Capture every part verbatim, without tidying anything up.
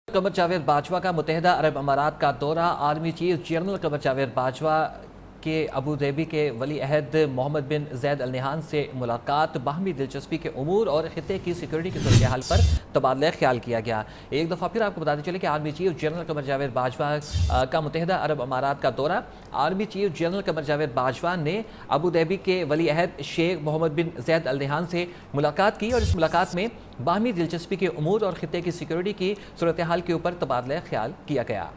कमर जावेद बाजवा का मुत्तहिदा अरब अमारात का दौरा। Army chief general Qamar Javed Bajwa के अबू धाबी के वली अहद मोहम्मद बिन जैद अल नहान से मुलाकात, बाहमी दिलचस्पी के उमूर और खित्ते की सिक्योरिटी की सूरत हाल पर तबादला ख्याल किया गया। एक दफ़ा फिर आपको बताते चले कि army chief general Qamar Javed Bajwa का मुत्तहिदा अरब अमारात का दौरा। Army chief general Qamar Javed Bajwa ने अबू धाबी के वली अहद शेख मोहम्मद बिन जैद अल नहान से मुलाकात की और इस मुलाकात में बाहमी दिलचस्पी के उमूर और खित्ते की सिक्योरिटी की सूरत हाल के ऊपर तबादला ख्याल किया गया।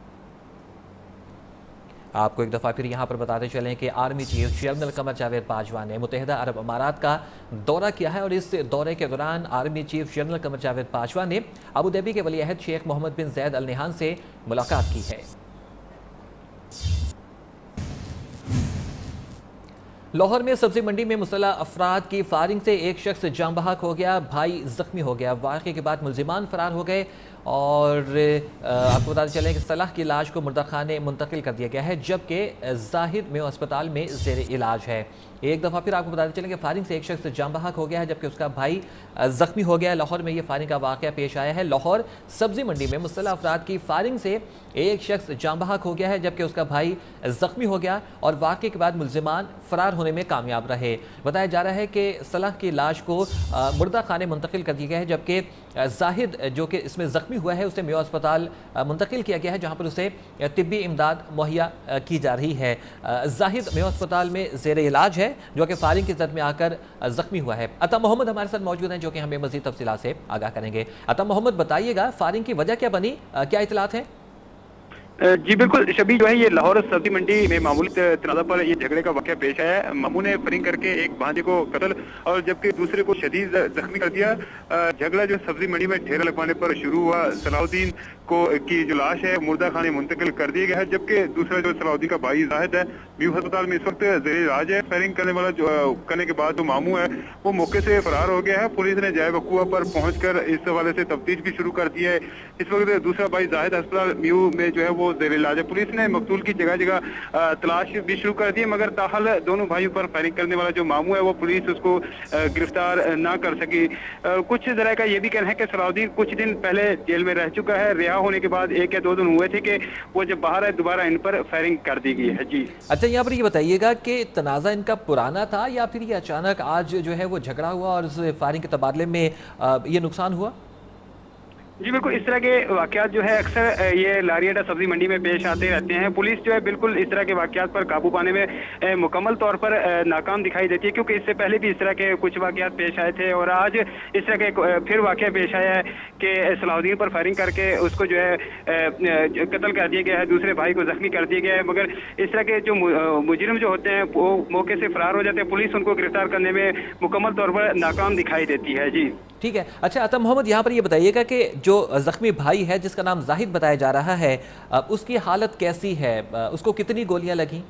आपको एक दफ़ा फिर यहाँ पर बताते चलें कि army chief general Qamar Javed Bajwa ने मुत्तहिदा अरब अमारात का दौरा किया है और इस दौरे के दौरान army chief general Qamar Javed Bajwa ने अबू धाबी के वली अहद शेख मोहम्मद बिन जैद अल नहान से मुलाकात की है। लाहौर में सब्जी मंडी में मुसल्लह अफराद की फायरिंग से एक शख्स जाम बहक हो गया, भाई जख्मी हो गया। वाक़े के बाद मुल्जिमान फरार हो गए और आपको बताते चलें कि सलाह की लाश को मुर्दा खाने मुंतकिल कर दिया गया है, जबकि जाहिद में अस्पताल में ज़ेर इलाज है। एक दफ़ा फिर आपको बताते चलें कि फायरिंग से एक शख्स जाम बहक हो गया है, जबकि उसका भाई जख्मी हो गया। लाहौर में यह फायरिंग का वाक़या पेश आया है। लाहौर सब्जी मंडी में मुसल्लह अफराद की फायरिंग से एक शख्स जाम बहक हो गया है, जबकि उसका भाई जख्मी हो गया और वाक़े के बाद मुल्जिमान फरार होने में कामयाब रहे। बताया जा रहा है कि सलाह की लाश को मुर्दा खाने मुंतकिल कर दिया गया है, जबकि जाहिद जो कि इसमें जख्मी हुआ है उसे मेयो अस्पताल मुंतकिल किया गया है, जहाँ पर उसे तिब्बी इमदाद मुहैया की जा रही है। जाहिद मेयो अस्पताल में ज़ेर इलाज है, जो कि फायरिंग की जद में आकर जख्मी हुआ है। अता मोहम्मद हमारे साथ मौजूद हैं, जो कि हमें मज़ीद तफसीलात से आगाह करेंगे। अता मोहम्मद, बताइएगा फायरिंग की वजह क्या बनी, क्या इतलात है? जी बिल्कुल शबी, जो है ये लाहौर सब्जी मंडी में मामूली तनाज़ा पर ये झगड़े का वाक़या पेश आया है। मामू ने फायरिंग करके एक भांजे को कत्ल और जबकि दूसरे को शदीद जख्मी कर दिया। झगड़ा जो सब्जी मंडी में ढेर लगवाने पर शुरू हुआ। सलाउद्दीन को की जो लाश है मुर्दा खाने मुंतकिल कर दिया गया है, जबकि दूसरा जो सलाउद्दीन का भाई जाहिद है म्यू अस्पताल में इस वक्त ज़ेर इलाज है। फायरिंग करने वाला जो करने के बाद जो मामू है वो मौके से फरार हो गया है। पुलिस ने जाए वकूआ पर पहुँच कर इस हवाले से तफ्तीश भी शुरू कर दी है। इस वक्त दूसरा भाई जाहिद अस्पताल म्यू में जो है वो ज़ेर इलाज है। पुलिस ने मकतूल की जगह जगह तलाश भी शुरू कर दी है, मगर ताहल दोनों भाइयों पर फायरिंग करने वाला जो मामू है वो पुलिस उसको गिरफ्तार ना कर सकी। कुछ जरा का ये भी कहना है कि सलाउद्दीन कुछ दिन पहले जेल में रह चुका है। रिहा होने के बाद एक या दो दिन हुए थे कि वो जब बाहर आए दोबारा इन पर फायरिंग कर दी गई है। जी अच्छा, यहाँ पर ये बताइएगा कि तनाज़ा इनका पुराना था या फिर ये अचानक आज जो है वो झगड़ा हुआ और इस फायरिंग के तबादले में ये नुकसान हुआ? जी बिल्कुल, इस तरह के वाकयात जो है अक्सर ये लारियाडा सब्जी मंडी में पेश आते रहते हैं। पुलिस जो है बिल्कुल इस तरह के वाकयात पर काबू पाने में मुकम्मल तौर पर नाकाम दिखाई देती है, क्योंकि इससे पहले भी इस तरह के कुछ वाकयात पेश आए थे और आज इस तरह के फिर वाकया पेश आया है कि सलाउद्दीन पर फायरिंग करके उसको जो है कत्ल कर दिया गया है, दूसरे भाई को जख्मी कर दिया गया है। मगर इस तरह के जो मुजरिम जो होते हैं वो मौके से फरार हो जाते हैं, पुलिस उनको गिरफ्तार करने में मुकम्मल तौर पर नाकाम दिखाई देती है। जी ठीक है। अच्छा अता मोहम्मद, यहाँ पर ये बताइएगा कि जो जख्मी भाई है जिसका नाम जाहिद बताया जा रहा है, उसकी हालत कैसी है, उसको कितनी गोलियां लगी?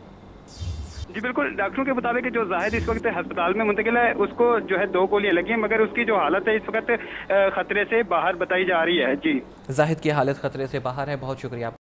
जी बिल्कुल, डॉक्टरों के मुताबिक जो जाहिद इस वक्त अस्पताल में मुंतकिल है उसको जो है दो गोलियां लगी हैं, मगर उसकी जो हालत है इस वक्त खतरे से बाहर बताई जा रही है। जी जाहिद की हालत खतरे से बाहर है। बहुत शुक्रिया।